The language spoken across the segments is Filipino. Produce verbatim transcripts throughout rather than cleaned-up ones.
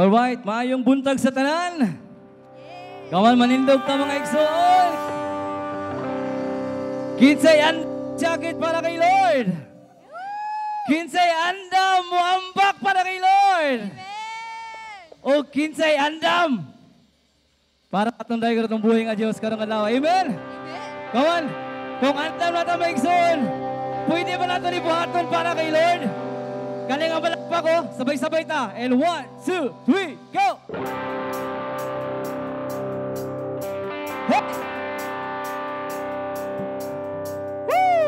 Alright, maayong buntag sa tanan. Kawan manindog ka mga igsoon. Kinsay and jacket para kay Lord. Kinsay andam muambak para kay Lord. O kinsay andam para atong dayo katong buhay nga Dios karong adlaw. Amen. Kawan, kung andam na ta mga igsoon, pwede ba nato ibuhaton para kay Lord? Kani nga balakpak ko, sabay-sabay ta. And one, two, three, go! Hey! Woo!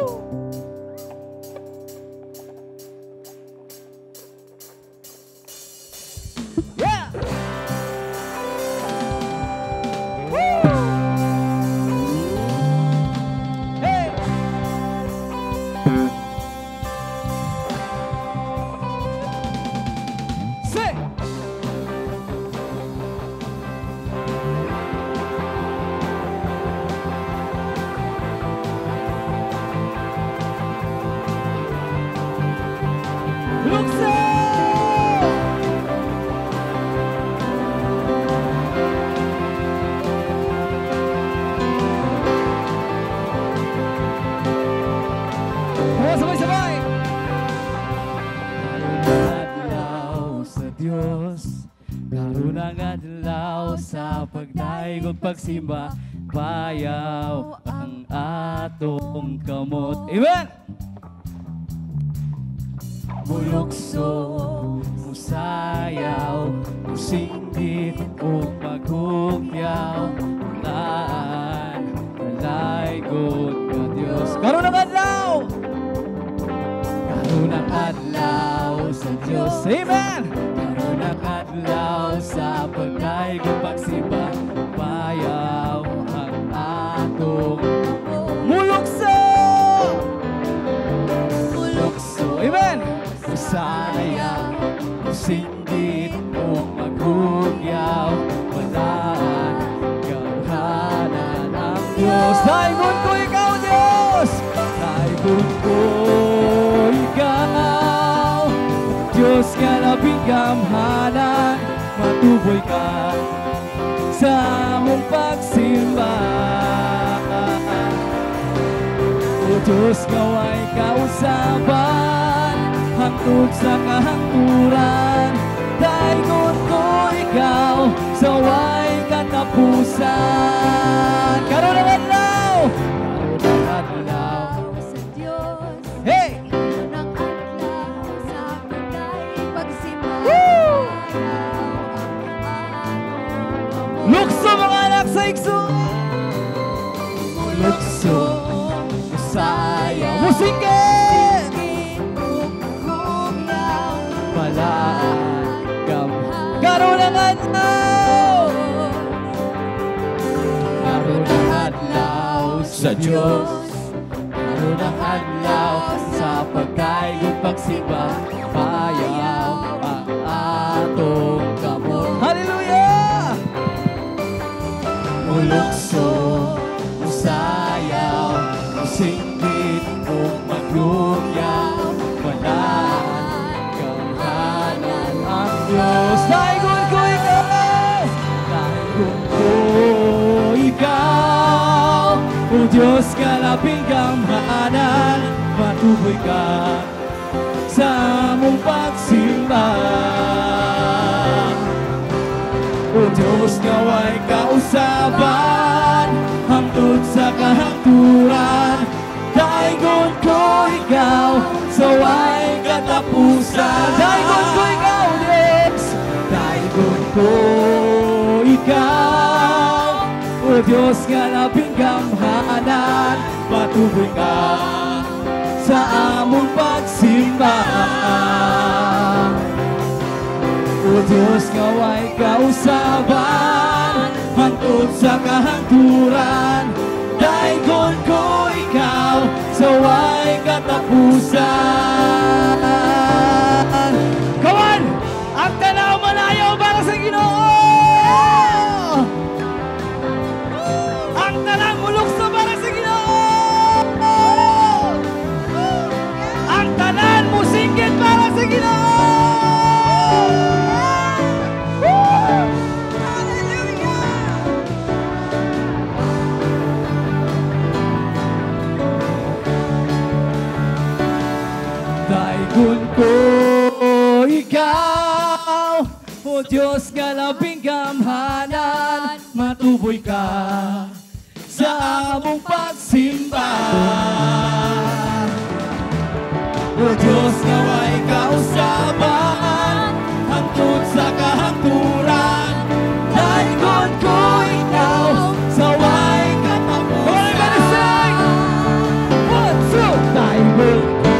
Yeah! Woo! Hey! Say! Lukso! Oh, sabay-sabay! Adlaw sa Dios, karunang adlaw sa pagdaigog pagsimba, payaw ang atong kamot. Amen! Mulukso, musayaw, musinggit o maghugyaw, taan, kalaygot ka Diyos. Karunang adlaw! Karunang adlaw sa Diyos. Amen! Karunang adlaw sa pagdaigog pagsimba, payaw ang atong mulukso! Mulukso! Amen! Musaya, musinggit o maghugyaw, mataan, gawhanan ang Diyos. Daigon ko ikaw, Diyos! Daigon ko ikaw, Diyos ka labing gamhanan, matuboy ka sa mong pagsimba. O Diyos, kaway kausaban, hangtod sa kahangturan, daigon ko ikaw, sa way katapusan. Karunang adlaw! Karunang adlaw sa Diyos. Hey! Karunang adlaw sa pagdaig pagsimba. Lukso mga anak sa igso! Lukso, musaya, musinggit! Palagam, karunang adlaw! Karunang adlaw sa Diyos, karunang adlaw sa pagdaigog pagsimba, payaw ang atong kamot. Hallelujah! Mulukso, musayaw, musinggit o maghugyaw, palagam ang Diyos. Daigon ko ikaw! Daigon ko ikaw! O Diyos, kalaping gamhanan, matuboy ka sa mong pagsimba. O Diyos, kaway kausaban, hangtod sa kahangturan, daigon ko ikaw, sa way katapusan. Daigon ko ikaw, Diyos! Daigon ko ikaw, o Diyos nga labing gamhanan, patuloy ka sa among pagsimba. O Diyos nga way kausaban, hangtod sa kahangturan, daigon ko ikaw, sa way katapusan. Kawan! Ang tanaw malayaw para sa Ginoo! Ang tanang mulukso para sa Ginoo! Ang tanan musinggit para sa Ginoo! Woo! Daigon ko ikaw, O Diyos nga labing gamhanan, matuboy ka sa among pagsimba. O Diyos nga way kausaban, hangtod sa kahangturan, daigon ko ikaw sa way katapusan. One, two, daigon ko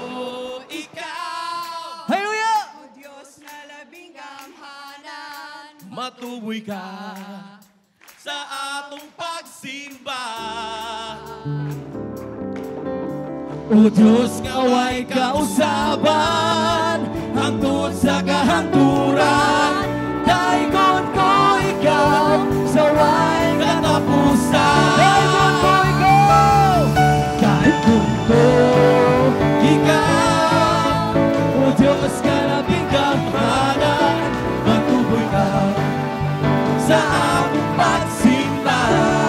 ikaw. Hallelujah! O Diyos na labing gamhanan, Matuboy ka sa atong pagsimba. O Diyos nga way kausaban, hangtod sa kahangturan, daigon ko ikaw sa way katapusan. Daigon ko ikaw, daigon ko ikaw, O Diyos nga labing gamhanan, matuboy ka sa among pagsimba.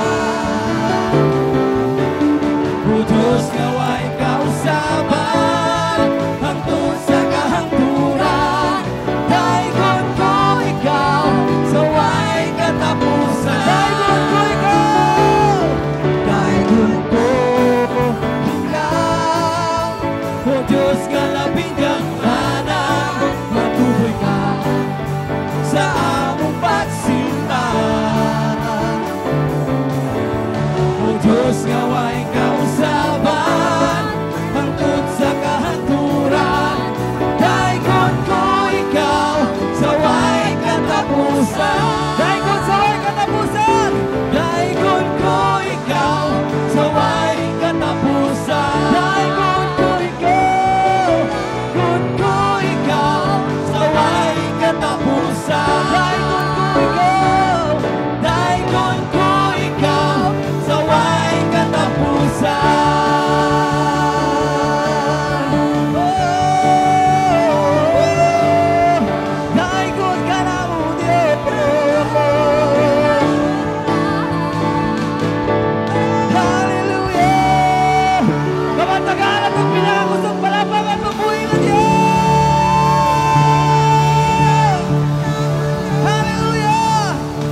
O Diyos nga way kausaban, hangtod sa kahangturan, daigon ko ikaw sa way katapusan. Daigon ko ikaw, daigon ko ikaw, O Diyos nga labing gamhanan, matuboy ka sa among pagsimba. O Diyos nga way kausaban, hangtod sa kahangturan, daigon ko ikaw sa way katapusan. Daigon sa way katapusan, daigon ko ikaw sa way katapusan. Daigon ko ikaw, gon ko ikaw sa way katapusan. Daigon ko ikaw, daigon ko ikaw sa way katapusan. Oh, daigon ka na mo, Diyos. Hallelujah! Kamatagaan at ang pinakagustong palapakan, mabuhay ka, Diyos! Hallelujah!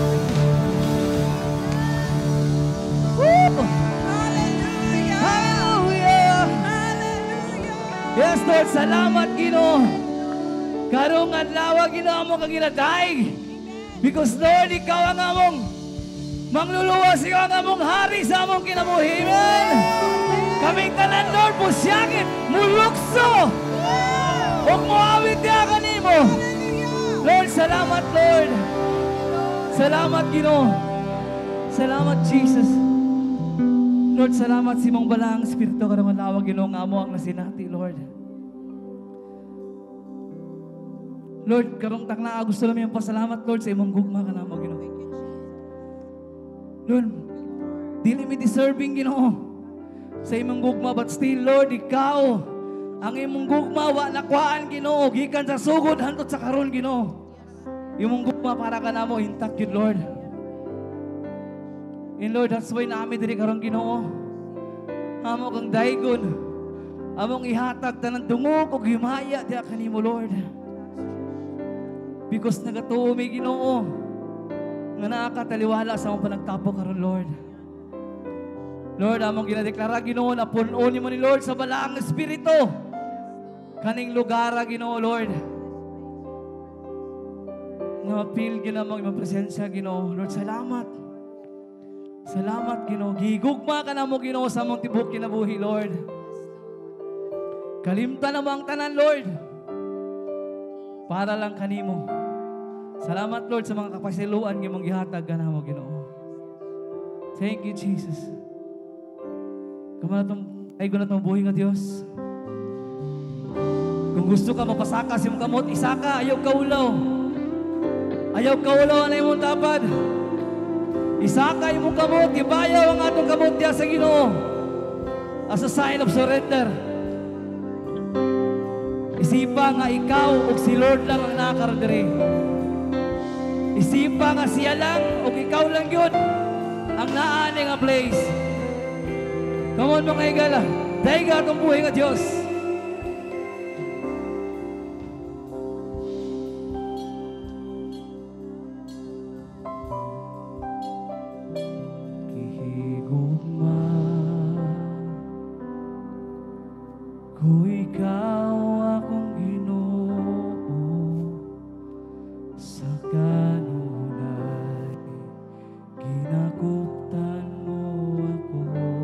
Woo! Hallelujah! Hallelujah! Hallelujah! Yes, Lord, salamat, Ginoo. Karong adlaw Ginoo mo kang ginadaig. Because Lord, ikaw ang among mangluluwas, ikaw ang among hari sa among kinabuhi. Amen. Kaming tanan, Lord, pusyagit, mulukso. Huwag mo awit niya kanimo. Lord, salamat, Lord. Salamat, Ginoo. Salamat, Jesus. Lord, salamat si mong balang Espiritu karong adlaw Ginoo nga amo ang nasinati, Lord. Lord, karong takna gusto namin yung pasalamat, Lord, sa imong gugma ka namo, Ginoo. Lord, dili mi deserving, Ginoo, sa imong gugma, but still, Lord, ikaw ang imong gugma wa nakwaan, Ginoo, gikan sa sugod hangtod sa karon, Ginoo. Imong gugma para ka namo intact, yun, Lord. And Lord, that's why namin diri karong, Ginoo. Amo kang daigon, among ihatag tanang dungog ug himaya diha kanimo, Lord. Because nagatuo may Ginoo nga nakakataliwala sa among panagtapo karon, Lord. Lord, among ginadeklara, Ginoo, na punon nimo ni Lord sa balaang espiritu kaning lugar, Ginoo, Lord. Nga feel ginamo imong presensya, Ginoo. Lord, salamat. Salamat, Ginoo. Gigugma ka namo, Ginoo, sa among tibok kinabuhi, Lord. Kalimtan namo ang tanan, Lord, para lang kanimo. Salamat, Lord, sa mga kapasiluan ng imong gihatag kanamo, Ginoo. Thank you, Jesus. Kamala itong, ay guna itong buhay nga Diyos. Kung gusto ka mapasaka sa imong kamot, isaka, ayaw kaulaw. Ayaw kaulaw na imong tapad. Isaka imong kamot, ibayaw ang atong kamot diya sa Ginoo as a sign of surrender. Isipa nga ikaw o si Lord lang ang nakakaroon diri. Isipa nga siya lang o ikaw lang yun ang naani nga place. Come on mga higala, dahil ka itong buhay nga Diyos. Kung ikaw akong Ginoo, sa kanunay ginakuptan mo ako.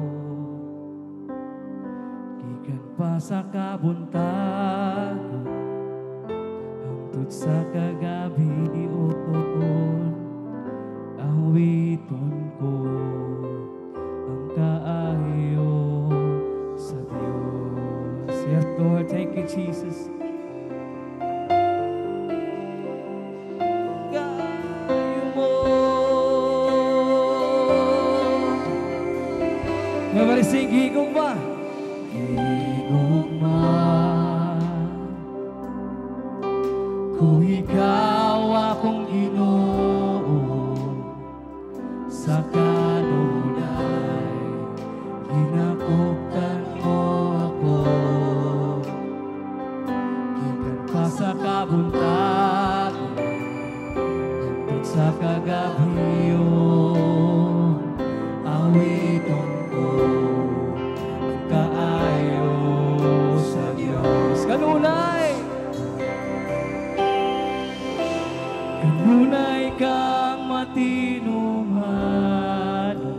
Gikan pa sa kabuntagon hangtod sa kagabion, awiton ko ang kaayo sa Diyos. Yes, Lord. Thank you, Jesus. Kaayo mo. Everybody sing, higugma. Higugma. Kung ikaw akong Ginoo, sa kanunay ginakuptan mo ako. Gikan pa sa kabuntagon hangtod sa kagabion, awiton ko ang kaayo sa Diyos. Kanunay, kanunay kang matinumano,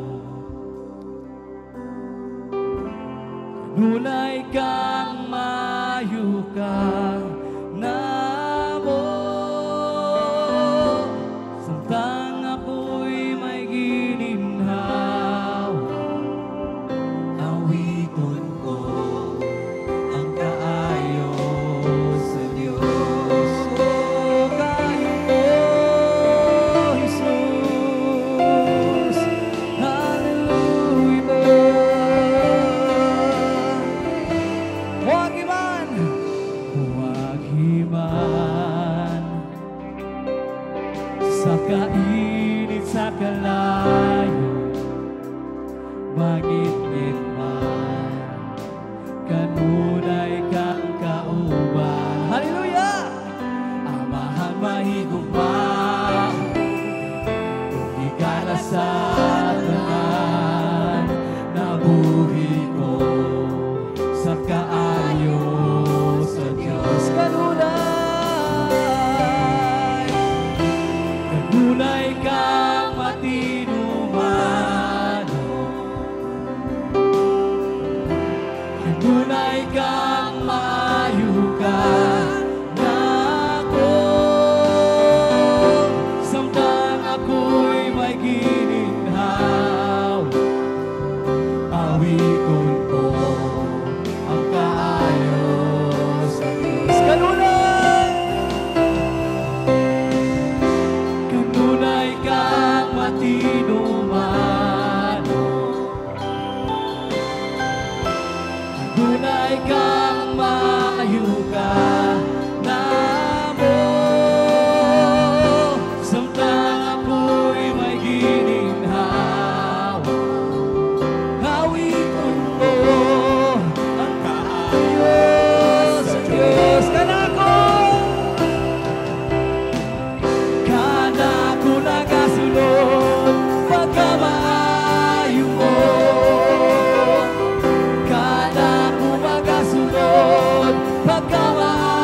kanunay kang mayuka namo, samtang ako'y may gininhaw, awiton ko ang kaayo sa Diyos. Oh, kaayo mo, Jesus. Hallelujah. Huwag iman, huwag iman, sa kainit, sa kalayo, magitgit man, kanunay kang kauban. Hallelujah! Amahan mahigugma, kung di ka nasa tanan, nabuhi ko sa kaayo sa Diyos. Kanunay, kanunay kang matinumano, kanunay kang mayuka nako, samtang ako'y may gininhaw, awiton ko ang kaayo sa Diyos. Kanunay, kanunay kang matinumano, kanunay kang mayuka namo, samtang ako'y may gininhaw, awiton ko ang kaayo sa Diyos. Kanako, kanako nagasunod pagkamaayo mo, kanako magasunod pagkamaayo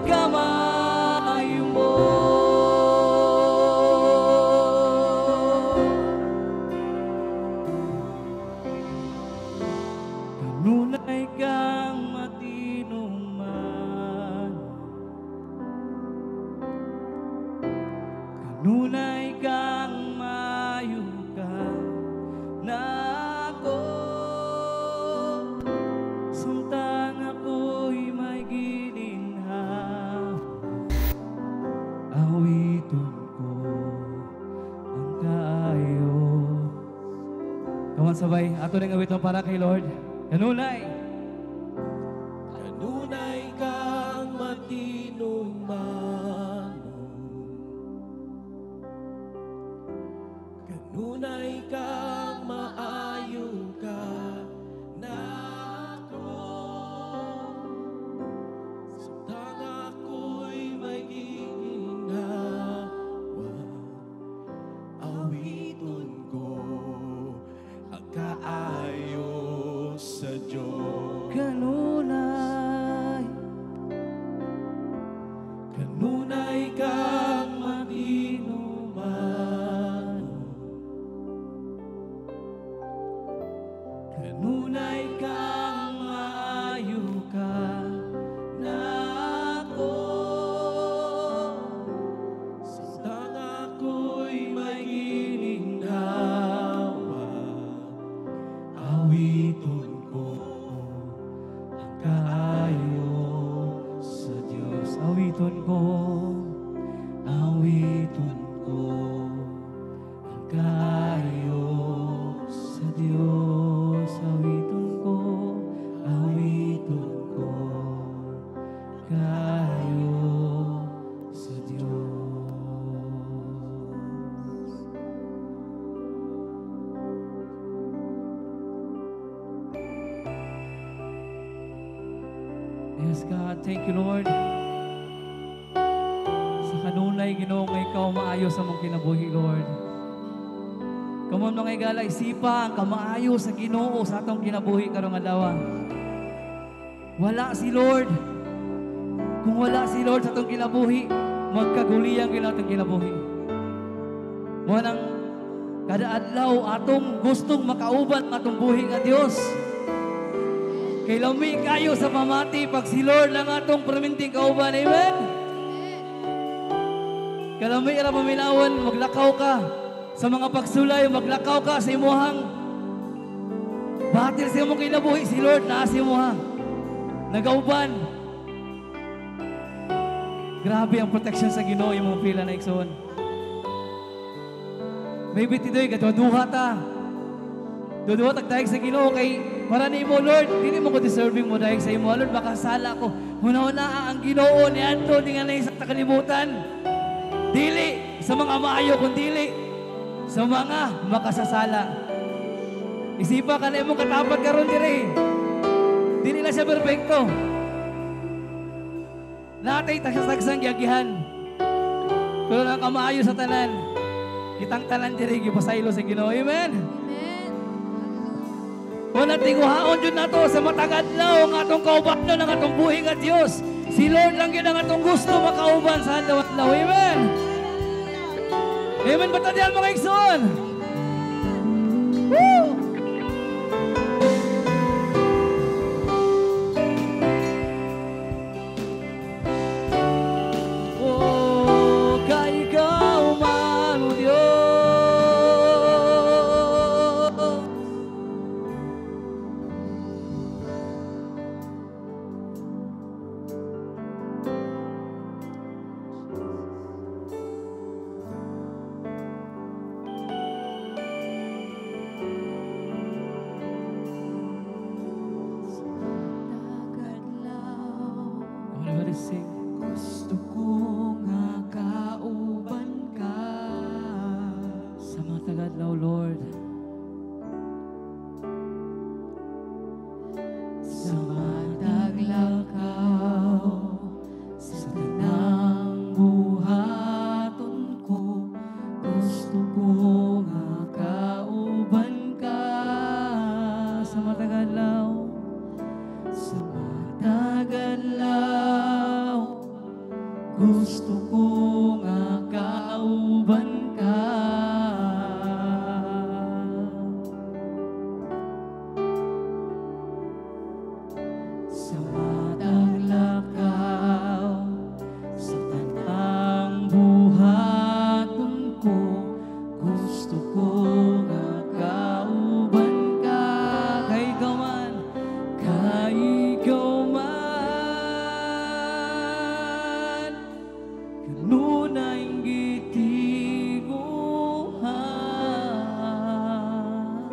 kamayo mo. Kanunay kang matinong man, kanunay kang mayo ka na ako, samtang ako'y may gininhaw, awiton ko ang kaayo. Kawan sabay, ato ning awiton para kay Lord. Kanunay, Kanunay kang matinong manong, kanunay kang maayo ka na ako, samtang ako'y may ginhawa, awiton ko ang kaayo sa Diyos. kanunay, Kanunay kang matinuman, kanunay kang maayo ka na ako, samtang ako'y may gininhawa, awiton ko ang kaayo sa Diyos. awiton ko, awiton ko ang kaayo sa Diyos. Awiton ko, awiton ko kaayo sa Diyos. Yes, God. Thank you, Lord. Sa kanunay, Ginoo, nga ikaw maayo sa mong kinabuhi, Lord. Kamon mga igala, isipa ang kamaayo sa Ginoo sa atong kinabuhi karong adlaw. Wala si Lord. Kung wala si Lord sa atong kinabuhi, magkaguliyang gina atong kinabuhi. Mo nang kada adlaw atong gustong makauban ng atong buhi nga Dios. Kay lami kayo sa pamati pag si Lord lang atong perminting kauban. Amen? Kalami ira paminawan, maglakaw ka sa mga pagsulay, maglakaw ka sa imuhang batil sa imong kinabuhi. Si Lord naa sa imuha, nagauban. Grabe ang protection sa Ginoo, yung mga pila na ikson. Maybe tidoy, katuduha ta. Duduha tagtayag sa Ginoo kay para ni mo, Lord, dili mo ko deserving mo dahil sa imo. Lord, baka sala ko. Huna-huna ang Ginoo ni Anto, di nga na isang takalimutan. Dili sa mga maayo, kung dili sa mga makasasala. Isipa ka na imong katapat karon dire. Dili na siya perfecto. Natay tagsasagsan giagihan. Pero lang kamaayo sa tanan. Kitang tanan dire gipasaylo sa Ginoo. Amen. Wala tinguhaon dyan na to sa matag adlaw ang atong kaubanon ng atong buhi nga Diyos. Si Lord lang yun ang atong gusto makauban sa adlaw-adlaw. Amen. Amen. Bata diyan mga igsoon. Woo! Oh, kay ikaw man, O Diyos. gusto ko nga kauban ka. Sa matag lakaw, sa tanang buhaton ko, gusto ko nga kauban ka. Kay ikaw man, kay ikaw man, kanunay gitinguhan.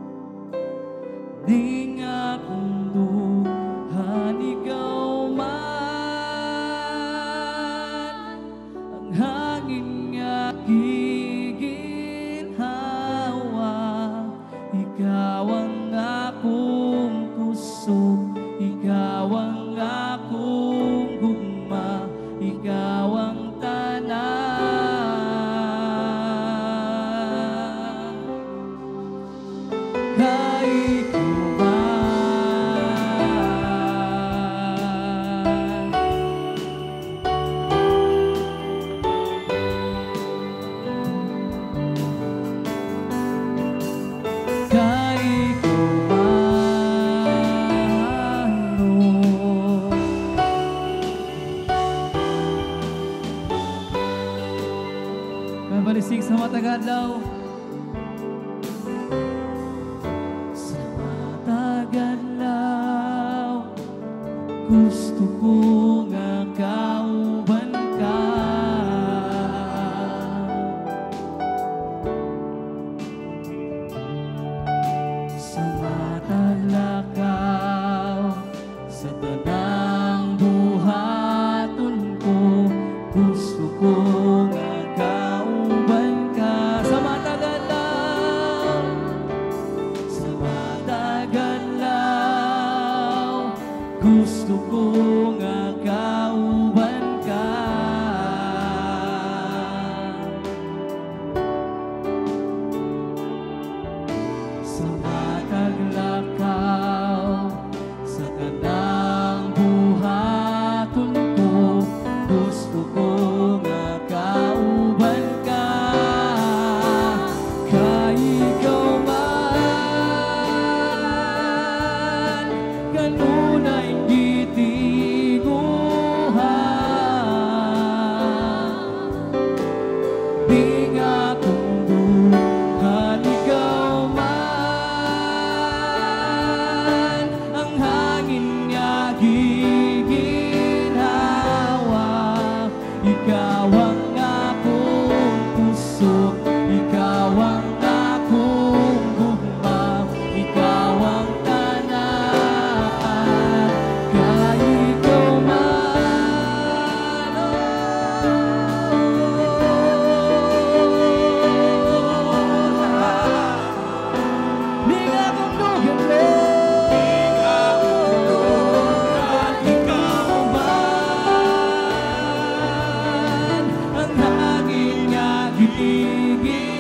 Di nga kunduhan ikaw man, ang hangin nga giginhawa. Ikaw ang akong kusog, ikaw ang akong gugma, ikaw ang tanan. Kay kuman, kay kumano, kabalisig sa matagadlaw. Sa matagadlaw, gusto ko nga kauban ka. Sa matalakaw, sa tanang buhaton ko, gusto ko nga kauban ka. Sa matagalaw, sa matagalaw, gusto ko nga kauban ka. Sa mataglakaw, sa tanang buhaton ko, gusto ko nga kauban ka. Kay ikaw man, kanunay gitinguhan. Di nga kunduhan ikaw man, ang hangin nga giginhawa. Ikaw ang akong puso, ikaw ang akong gugma, ikaw ang tanan. Kay ikaw man, di nga kundugan mo. Ikaw man, ang hangin nga giginhawa.